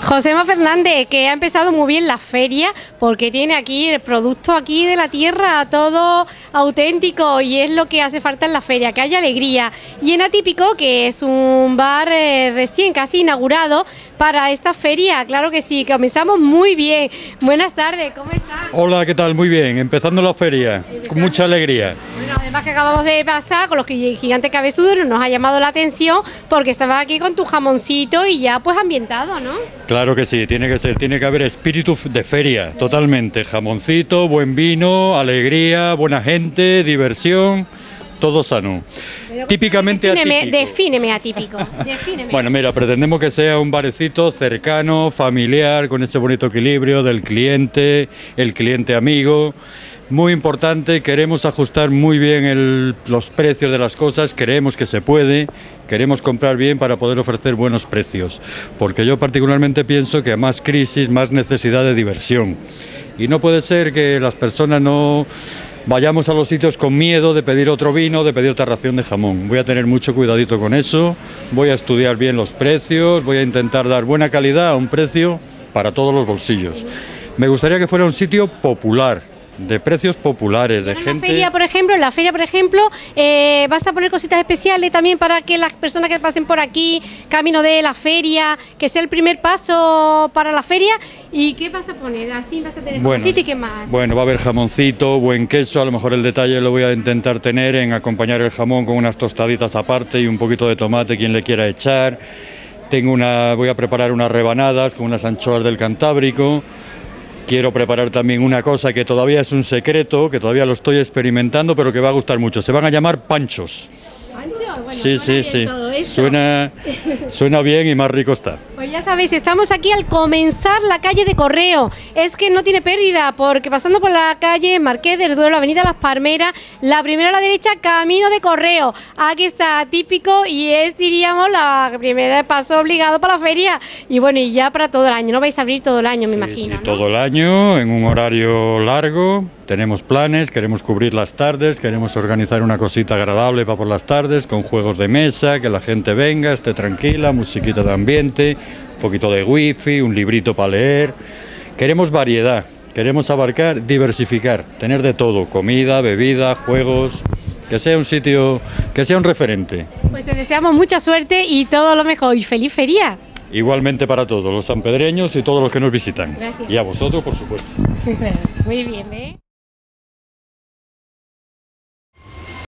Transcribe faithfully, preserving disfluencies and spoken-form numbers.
Josema Fernández, que ha empezado muy bien la feria porque tiene aquí el producto aquí de la tierra, todo auténtico, y es lo que hace falta en la feria, que haya alegría. Y en Atípico, que es un bar eh, recién casi inaugurado para esta feria, claro que sí, comenzamos muy bien. Buenas tardes, ¿cómo estás? Hola, ¿qué tal? Muy bien, empezando la feria, con mucha alegría. Bueno, además que acabamos de pasar con los gigantes cabezudos, nos ha llamado la atención porque estabas aquí con tu jamoncito y ya pues ambientado, ¿no? Claro que sí, tiene que ser, tiene que haber espíritu de feria, sí. Totalmente, jamoncito, buen vino, alegría, buena gente, diversión, todo sano. Pero, típicamente defíneme, atípico. Defíneme atípico, defíneme. Bueno, mira, pretendemos que sea un barecito cercano, familiar, con ese bonito equilibrio del cliente, el cliente amigo. Muy importante, queremos ajustar muy bien el, los precios de las cosas, creemos que se puede, queremos comprar bien para poder ofrecer buenos precios, porque yo particularmente pienso que a más crisis, más necesidad de diversión, y no puede ser que las personas no vayamos a los sitios con miedo de pedir otro vino, de pedir otra ración de jamón. Voy a tener mucho cuidadito con eso, voy a estudiar bien los precios, voy a intentar dar buena calidad a un precio para todos los bolsillos. Me gustaría que fuera un sitio popular, de precios populares, de en gente... La feria, por ejemplo, en la feria, por ejemplo, eh, vas a poner cositas especiales también para que las personas que pasen por aquí, camino de la feria, que sea el primer paso para la feria. ¿Y qué vas a poner? Así vas a tener bueno, jamoncito y qué más. Bueno, va a haber jamoncito, buen queso, a lo mejor el detalle lo voy a intentar tener en acompañar el jamón con unas tostaditas aparte y un poquito de tomate, quien le quiera echar. Tengo una, voy a preparar unas rebanadas con unas anchoas del Cantábrico. Quiero preparar también una cosa que todavía es un secreto, que todavía lo estoy experimentando, pero que va a gustar mucho. Se van a llamar panchos. ¿Pancho? Bueno, sí, sí, sí. Todo esto. Suena, suena bien y más rico está. Pues ya sabéis, estamos aquí al comenzar la calle de Correo. Es que no tiene pérdida, porque pasando por la calle Marqués del Duero, Avenida Las Palmeras, la primera a la derecha, camino de Correo. Aquí está Atípico y es, diríamos, la primera paso obligado para la feria. Y bueno, y ya para todo el año, no vais a abrir todo el año, me sí, imagino. Sí, ¿no? Todo el año, en un horario largo. Tenemos planes, queremos cubrir las tardes, queremos organizar una cosita agradable para por las tardes, con juegos de mesa, que la gente venga, esté tranquila, musiquita de ambiente, un poquito de wifi, un librito para leer. Queremos variedad, queremos abarcar, diversificar, tener de todo, comida, bebida, juegos, que sea un sitio, que sea un referente. Pues te deseamos mucha suerte y todo lo mejor, y feliz feria. Igualmente para todos, los sanpedreños y todos los que nos visitan. Gracias. Y a vosotros, por supuesto. Muy bien, ¿eh?